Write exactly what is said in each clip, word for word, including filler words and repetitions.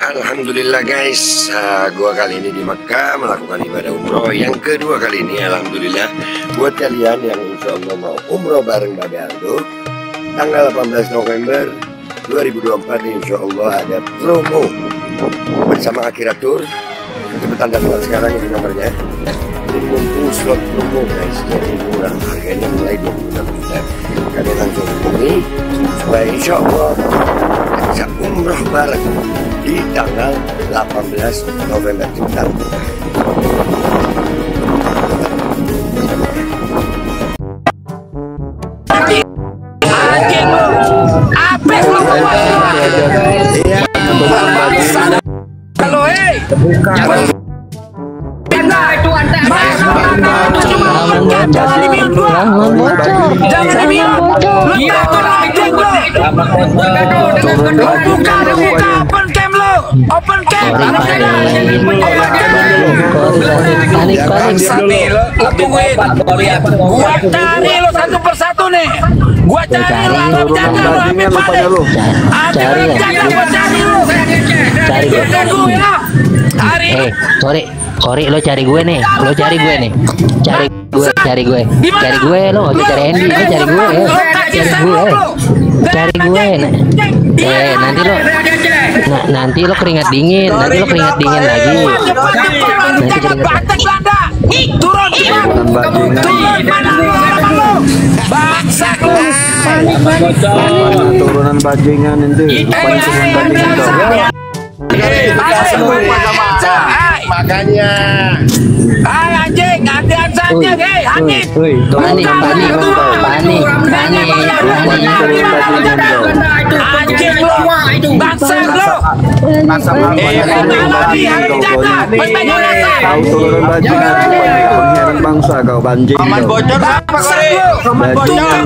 Alhamdulillah guys, uh, gua kali ini di Mekah melakukan ibadah umroh yang kedua kali ini. Alhamdulillah buat kalian yang insya Allah mau umroh bareng Babe Aldo tanggal delapan belas November dua ribu dua puluh empat, insya Allah ada promo bersama Akhiratur. Cepetan daftar sekarang, ini nomornya. Jadi mumpung slot promo guys, jadi murah, harganya mulai dua puluh enam juta. Kalian langsung hubungi supaya insya Allah bisa umroh bareng di tanggal delapan belas November cepetan. Anjing lu, apes lu kalau hei pindah itu anda jangan diminum gua, jangan diminum lu takut anjing lu, buka buka open cam lu, open cam gua cari lu satu persatu nih, gua cari lu Arab jaga lu, Habib Fadil Arab jaga gua cari lu, cari gue ya hari eh sorry sorry lo cari gue nih, lo cari gue nih, cari gue, cari gue, cari gue lo, lo cari Andy, lo cari gue, eh. cari gue, cari gue, eh nanti lo, nah, nanti lo keringat dingin, nanti lo keringat dingin lagi, nanti keringat turun, turun mana lo, bangsa lo, turunan bajingan itu, makanya ay anjing gantian saja hei Hanif panik panik panik panik anjing lu bangsa lu bangsa kau banjing aman bocor bangsa lu bocor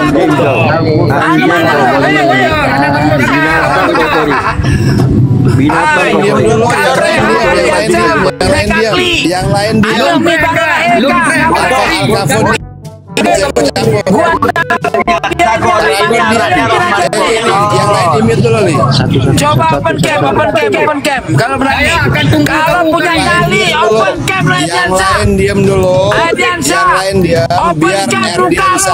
binatang diam dulu, yang lain diam, yang lain diam, yang lain dimit dulu nih. Coba open cam, open cam, open cam. Kalau berani, kalau punya nyali, open cam yang lain diam dulu, yang lain diam, biar Erdiansa.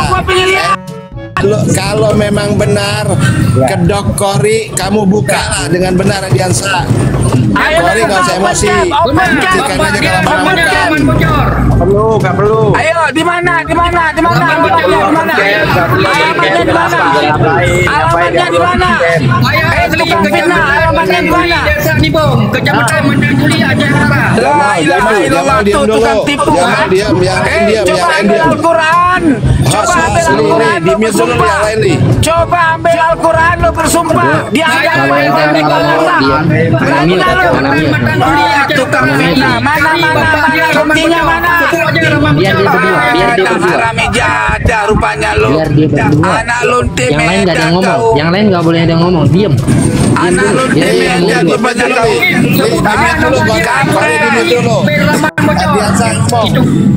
Kalau memang benar kedok Kori, kamu buka lah dengan benar Erdiansa. Kori nggak usah emosi, buktikan aja kalau menang bukan. Perlu, nggak perlu. Ayo, di mana, di mana, di mana, alamatnya di mana, alamatnya di mana, alamatnya di mana, ayo tukang fitnah, alamatnya di mana, desa Nibom, kecamatan Mandanguli Aceh Utara. Jamal, Jamal, Jamal diam dulu, Jamal diam, yang lain diam, yang lain diam. Al-Quran, coba ambil Al-Quran, lu bersumpah, coba ambil Al-Quran, lu bersumpah, dianggap yang di Kalasa, berani lalu, tukang fitnah, mana, mana, mana, buktinya mana? Biar dia berdua, biar dia berdua. Harami jadah rupanya lu. Biar dia berdua. Anak lunti yang lain nggak ada yang ngomong, yang lain nggak boleh ada yang ngomong, diem. Anak lunti medan rupanya lu. Dimit dulu, Kori dimit dulu. Erdiansa ngomong.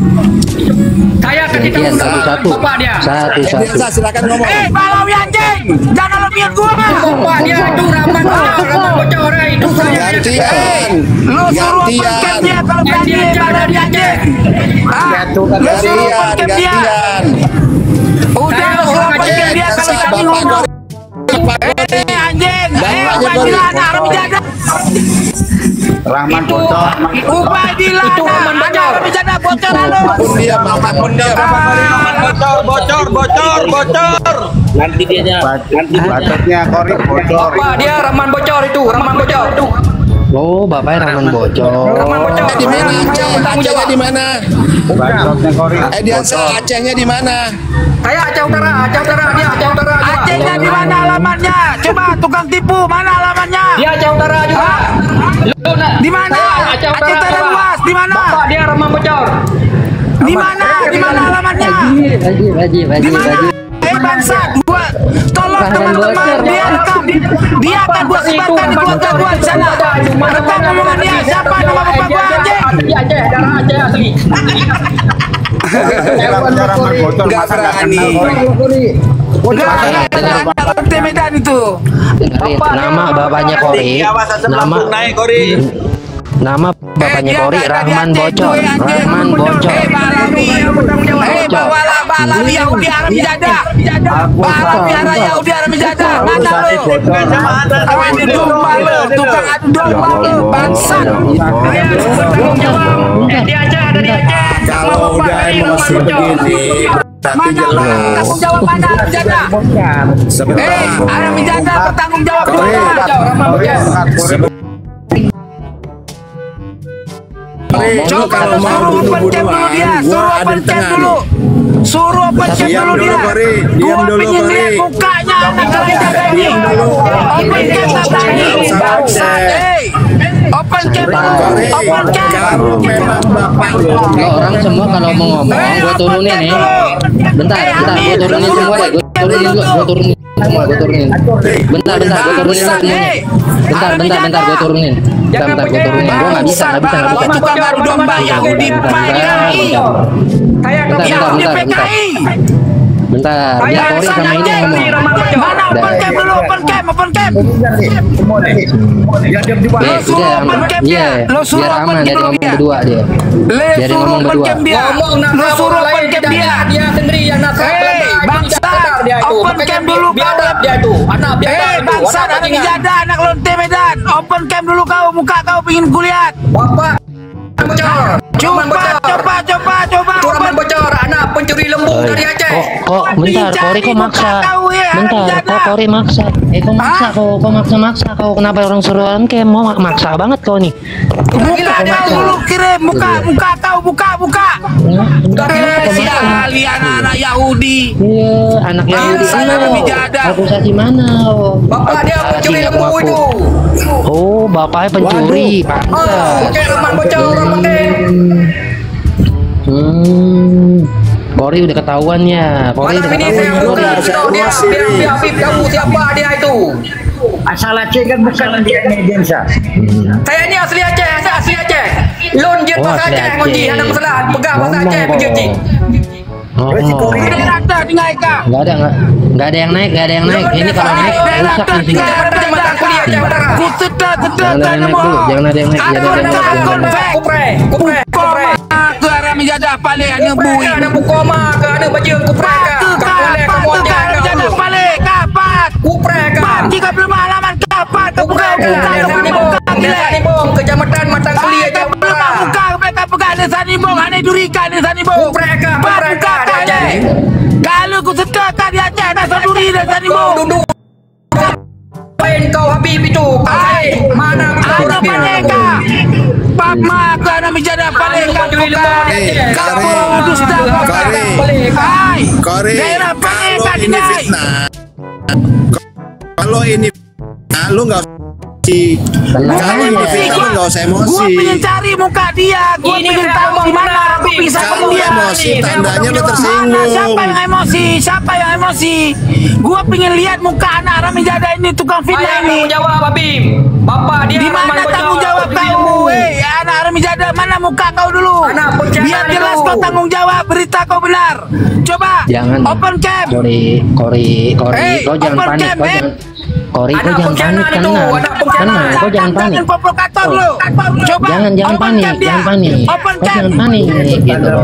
Saya akan Gantian satu-satu, satu-satu. Erdiansa silakan ngomong. Eh, Balawi anjing, jangan lu biar gua. Bapak dia itu Rahman Bocor, Rahman Bocor itu saya. Gantian, Lu suruh gantian, dia kalau berani Balawi anjing. Lu suruh gantian, dia. gantian. Udah lu suruh dia kalau kami ngomong. Eh anjing, eh Ubadilan Arami jadah. Rahman Bocor, Ubadilan Arami jadah bocor lu. pun dia, pun dia. Bocor, bocor, bocor, bocor. Nanti dia nanti Bacotnya Kori bocor. Bapak dia Rahman Bocor itu, Rahman Bocor itu. oh bapaknya Rahman bocor. Rahman Bocor. Di mana Aceh? Acehnya di mana? Bacotnya Kori. Erdiansa Acehnya di mana? Saya Aceh Utara, Aceh Utara dia Aceh Utara. Acehnya di mana alamatnya? Coba tukang tipu, mana alamatnya? Dia Aceh Utara juga. Di mana? Aceh Aceh Utara luas, di mana? Bapak dia Rahman Bocor. Di mana? Di mana alamatnya? Wajib, wajib, Di wajib, mana? wajib. Eh bangsa, gua tolong teman-teman dia rekam, dia akan gua sebarkan di keluarga gua di sana. Rekam omongan dia, siapa nama bapak gua anjing? Di Aceh, darah Aceh asli. Cara bocor Nggak masa nggak berani. kenal Kori. Enggak ada anak lonte Medan itu. Dengerin, nama bapaknya Kori, nama naik Kori. nama bapaknya Kori Rahman Bocor, Rahman Bocor. Eh Balawi, eh bawalah Balawi Yahudi Arab Jadah, Balawi Yahudi Arab Jadah, mana lo? Kawan di domba lo, tukang adu domba lo, bangsat. Bertanggung jawab. Di Aceh ada di Aceh. Kalau udah emosi begini berarti Mana jelas. bertanggung jawab mana Arab Jadah? Sebentar. Eh Arab Jadah bertanggung jawab juga. Coba kalau mau suruh open cam dulu dia, suruh open cam dulu. Suruh open cam Diam dulu dulu, dia. Kori. Diam Gua dulu, pengen Kori. lihat mukanya anak kalian jaga ini. Open cam tadi. Bangsat, eh. Open cam dulu. Kori, Open cam. kamu memang bapak lo. Lo orang semua kalau mau ngomong, gue turunin nih. Bentar, bentar, gue turunin semua deh. Gue turunin dulu, gue turunin semua, gue turunin. Bentar, bentar, gue turunin lah semuanya. Bentar, bentar, bentar, gue turunin. Bentar, bentar, gue turunin. Gue nggak bisa, nggak bisa, nggak bisa. Tukang adu domba Yahudi P K I. Yahudi P K I. Bentar, biar Kori sama ini yang ngomong. Mana open cam dulu, open cam, open cam. Lo Eh, suruh udah, open cam iya, dia. Lo suruh biar open aman cam dari dulu ngomong dia. berdua dia. Le Biarin suruh ngomong open berdua. cam dia. Lo suruh open cam dia. Dia sendiri yang nak Hei, bangsa, open cam dulu kau. dia itu anak biadab Hei, itu, bangsa, anak anak bajingan. Jadah, anak lonte Medan. Open cam dulu kau, muka kau pingin kulihat. Bapak bocor, Coba, coba, coba, coba. Rahman Bocor, anak pencuri lembu dari Aceh. Kok, kok, bentar, Kori kok maksa? Bentar, kok Kori maksa? Eh, kok maksa kok? Kok maksa-maksa kau? Kenapa orang suruh on-cam? Mau mak- maksa banget kau nih. Muka kau dulu kirim, muka, muka kau, buka, buka. Eh, siali anak-anak Yahudi. Iya, anak Yahudi Bangsa, lo. Nabi Jadah. Organisasi mana? Oh, Bapak dia pencuri Nggak lembu ngaku. itu. Oh, bapaknya pencuri. Oh, Pantas. oke Rahman Bocor, orang penting. Hmm. Kori udah ketahuan ya. Kori Malam udah ini ketahuan. saya Kori. buka tahu dia biar biar Habib tahu siapa dia itu. Asal Aceh kan bukan di Indonesia. Saya ini asli Aceh, saya asli Aceh. Lon jet Oh, bahasa asli Aceh, Aceh. kunci ada masalah, pegang bahasa Ngomong Aceh kok. pergi cik. Oh, Daerah dah di Ngaika. nggak ada nggak nggak ada yang naik, nggak ada yang naik. Ini kalau naik rusak di sini. Kecamatan Kuliah Aceh Utara. Ku sedar, sedar, Jangan ada yang naik dulu, jangan ada yang naik, jangan ada yang naik, jangan ada yang naik. Kupre, kupre, kupre. Koma ke arah menjadah paling ane Kupre bui. ada bukoma ke ada baju kupre ka. Patu Kau boleh kapat, kamu tu ada ke arah menjadah paling kapat. kupre ka. Pagi kau belum halaman kapat. Kau Kupre buka ka. buka Desa kau Nibong, buka Desa gila. Nibong, Kecamatan Matang Kuliah Kau Aceh belum Utara. buka mereka buka desa Nibong. Ane durikan desa Nibong. Kupre ka, kupre Buka ka, dia kali. Kalau ku sedar kan dia Aceh desa duri desa Kau Nibong. duduk. Lain kau Habib itu. Ai, Mana kau ada Habib? paneka. Papa ke arah menjadah paling Baju buka. lembu Eh, Aceh. Kori. Kau dusta buka. Kori. Hai. Kori, Daerah kalau paneka ini dinai. fitnah, kalau ini fitnah, lu nggak usah emosi. Tenang Kalau ini aja. fitnah, lu nggak usah Gua emosi. pengen cari muka dia, gua Ini pengen saya tahu ngomong di mana benar, aku Habib. bisa Kalau dia. emosi, tandanya lu Mana tersinggung. siapa yang emosi? Siapa yang emosi? Gua pengen lihat muka anak Rami Jadah ini tukang fitnah Ayah ini. tanggung jawab Habib. Bapak dia Di mana Rahman Bocor, tanggung jawab pencuri kau? lembu. Eh, anak Rami Jadah, mana muka kau dulu? Anak bencana Biar jelas itu. kau tanggung jawab, berita kau benar. Coba, Jangan. open cam. Kori, Kori, Kori, Hey, kau jangan open panik, cam, kau eh. jangan. Kori, kau Anak jangan bencana panik, itu, tenang, anak bencana. tenang, kau jangan panik. Jangan provokator lu. Coba, Jangan, jangan open panik, cam dia. jangan panik. Open Kau cam. jangan panik, gitu loh.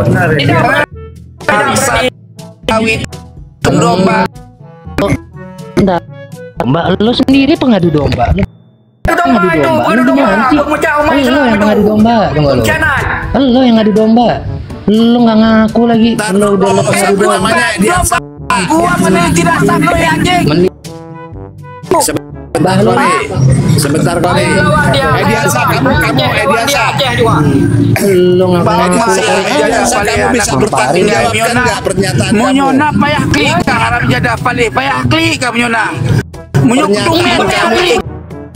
Kawin domba. Bentar. Mbak, lo sendiri pengadu domba. Lo Domba pengadu itu, domba. bukan Lo domba. gimana sih? Pemecah umat Eh, lo Islam yang itu. pengadu domba, tunggu lo. Bencana. Lo yang ngadu domba. Lo nggak ngaku lagi. Ntar Lo udah lo dulu, pengadu sebelum domba. namanya dia Gua meneliti dasar lu ya anjing. Mending Sebentar Kori, sebentar Kori. Ediasa, kamu kamu Ediasa. lo nggak ngaku. Ediasa, Ediasa, kamu bisa bertanggung jawabkan nggak pernyataan kamu? Munyona payah klik ka Arab Jadah palik payah klik ka munyona. Munyuk Pernyataan tungnya payah kamu. klik.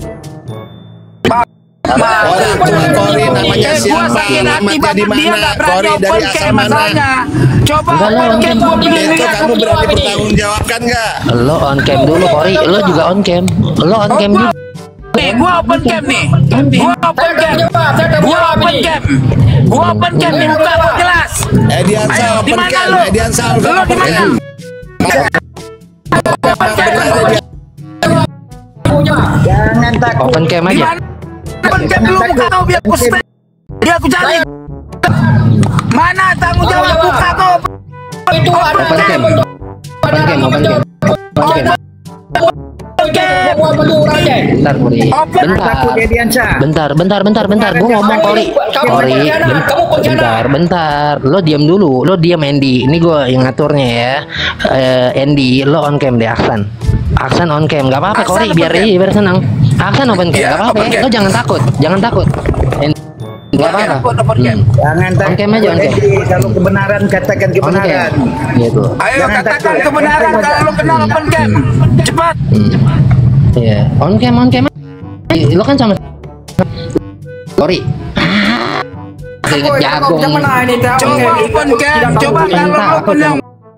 Orang tua Kori namanya Eh, gua siapa? sakit hati Alamatnya banget di dia mana? nggak berani Kori dari open asal cam mana? masalahnya. Coba Enggak lah, open cam on gua cam. pengen Itu lihat. kamu berani bertanggung jawabkan nggak? Lo on cam dulu, Kori. Lo juga on cam. Lo on cam juga. Nih, gua open cam nih. Gua open cam. Gua open cam. Gua open cam nih muka gua jelas. Ediansa Ayo, di open mana cam, lu? Ediansa Lu di open mana? cam. Jangan takut. Open cam aja. Open cam dulu buka kau biar aku stay. Dia aku cari. Mana tanggung jawab buka kau? Itu ada Open cam. Open cam, open cam. Open cam. buat berdua aja. Bentar, Kori. Bentar. Takut Ediansa. Bentar, bentar, bentar, bentar. Gue ngomong, Kori. Kamu Kori, pengkhianat, ben- kamu pengkhianat. bentar, bentar. Lo diam dulu. Lo diam, Andy. Ini gue yang ngaturnya ya. Eh, Andy, lo on cam deh, Aksan. Aksan on cam, gak apa-apa, Aksan Kori. open Biar cam. biar senang. Aksan open cam, Iya, gak apa-apa. open Ya. cam. Lo jangan takut, jangan takut. Andy, gak apa-apa. Open, open cam. Hmm. Jangan On cam aja, on cam. Edi, kalau kebenaran katakan On kebenaran. cam. Gitu. Ayo Jangan katakan takut. kebenaran kalau lo kenal open cam. Cepat. Hmm. Iya, on cam, on cam. Eh, Lo kan sama Kori. Keringet jagung. Coba open cam. Coba kalau lo kenal.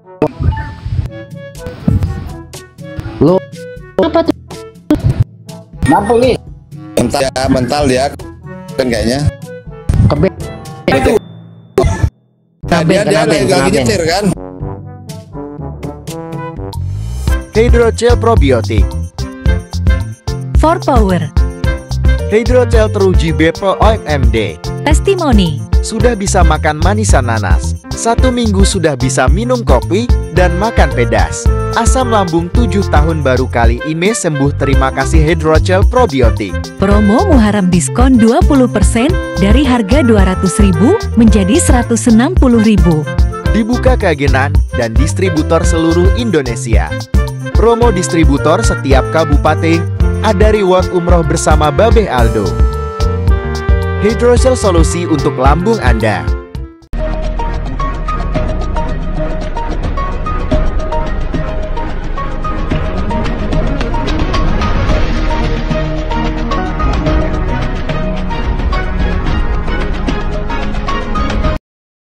Lo apa tuh? Mampu nih. Mental ya, mental dia kan kayaknya. Kebe. Itu. Nah, dia dia Kena lagi, ben, lagi kena ben. nyetir kan. Hydrogel probiotik. For Power, Hydrogel teruji B P O M D. Testimoni, Sudah bisa makan manisan nanas. Satu minggu sudah bisa minum kopi dan makan pedas. Asam lambung tujuh tahun baru kali ini sembuh. Terima kasih Hydrogel probiotik. promo Muharram diskon dua puluh persen dari harga dua ratus ribu menjadi seratus enam puluh ribu. Dibuka ke agenan dan distributor seluruh Indonesia. Promo distributor setiap kabupaten. Ada reward umroh bersama Babeh Aldo. Hydrogel solusi untuk lambung Anda.